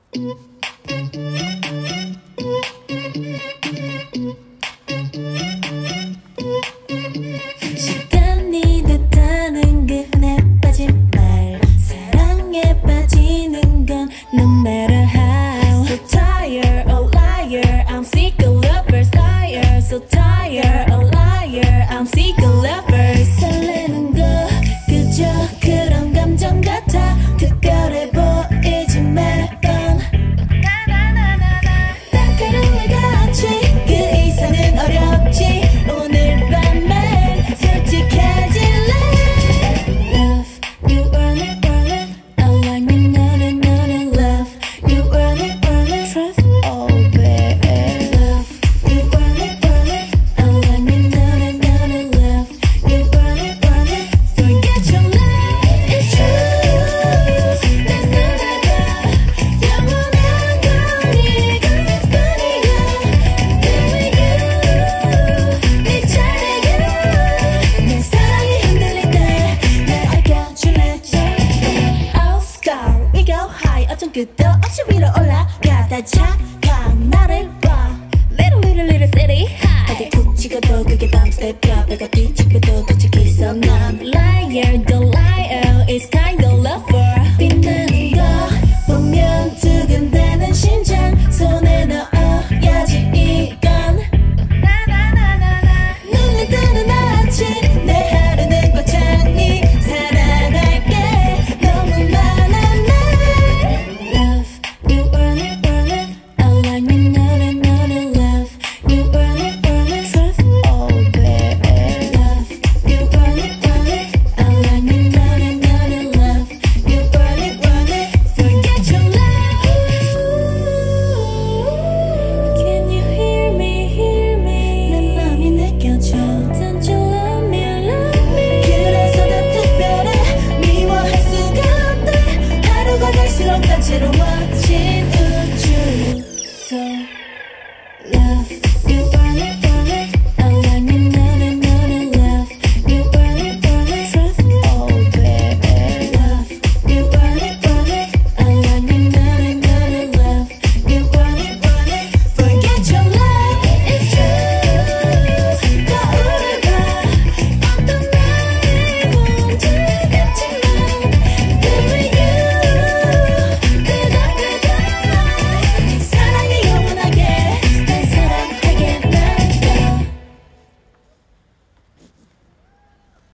시간이 됐다는 그 흔해 빠진 말 사랑에 빠지는 건 no matter how So tired, a liar I'm sick of lovers liar So tired, a liar I'm sick of lovers 설레는 거 그저 그런 감정 같아 특별해 보이지만 날카로운 같이 그 이상은 어렵지 오늘 밤엔 솔직해질래 Love, you want it, I like me, 너는 love You want it, trust, oh baby Love, you want it, I like me, 너는 love You want it, forget your life It's true 내 눈에 봐 영원한 거리가 뿐이야 Doing you 네 차례야 내 사랑이 흔들릴 때 날 안겨줄래 Oh sky we go high 어쩜 끝도 없이 위로 올라가다 착한 나를 봐 Little little little city high 어디 푹 찍어도 그게 밤새벽 배가 뒤집혀도 도착 있어 난 Liar the liar is kind of lover 빛나는 거 보면 두근대는 심장 손에 넣어야지 이건 눈을 뜨는 아침 내 하루는 꽉찬니 사랑할게 너무 많아 날 Love you want it I like me 너는 love You want it trust oh baby Love you want it I like me 너는 love You want it forget your life Can you hear me 내 맘이 느껴져 Don't you love me 그래서 더 특별해 미워할 수가 없대 하루가 갈수록 다채로워진